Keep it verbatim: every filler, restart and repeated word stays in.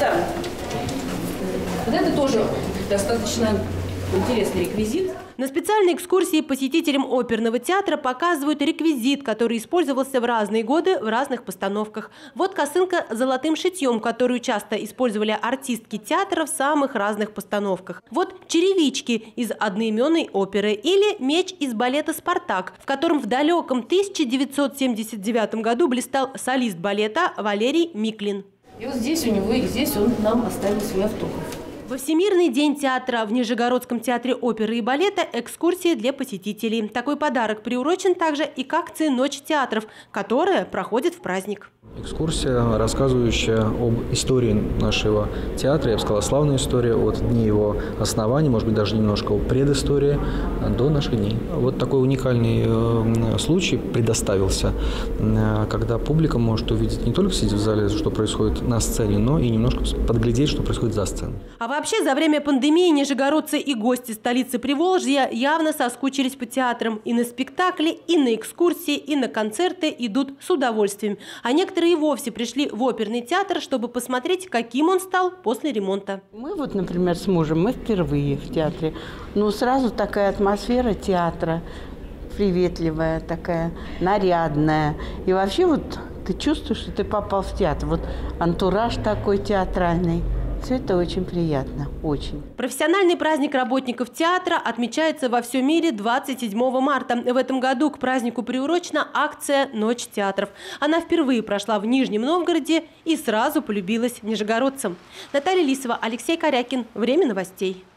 балета. Вот это тоже достаточно интересный реквизит. На специальной экскурсии посетителям оперного театра показывают реквизит, который использовался в разные годы в разных постановках. Вот косынка с золотым шитьем, которую часто использовали артистки театра в самых разных постановках. Вот черевички из одноименной оперы или меч из балета «Спартак», в котором в далеком тысяча девятьсот семьдесят девятом году блистал солист балета Валерий Миклин. И вот здесь у него, и здесь он нам оставил свой автограф. Во Всемирный день театра в Нижегородском театре оперы и балета экскурсии для посетителей. Такой подарок приурочен также и к акции «Ночь театров», которая проходит в праздник. Экскурсия, рассказывающая об истории нашего театра, я бы сказала, славная история от дней его основания, может быть, даже немножко о предыстории до наших дней. Вот такой уникальный случай предоставился, когда публика может увидеть не только сидя в зале, что происходит на сцене, но и немножко подглядеть, что происходит за сценой. А вообще, за время пандемии нижегородцы и гости столицы Приволжья явно соскучились по театрам. И на спектакли, и на экскурсии, и на концерты идут с удовольствием. А некоторые и вовсе пришли в оперный театр, чтобы посмотреть, каким он стал после ремонта. Мы вот, например, с мужем, мы впервые в театре. Но сразу такая атмосфера театра, приветливая такая, нарядная. И вообще вот ты чувствуешь, что ты попал в театр. Вот антураж такой театральный. Все это очень приятно, очень. Профессиональный праздник работников театра отмечается во всем мире двадцать седьмого марта. В этом году к празднику приурочена акция «Ночь театров». Она впервые прошла в Нижнем Новгороде и сразу полюбилась нижегородцам. Наталья Лисова, Алексей Корякин. Время новостей.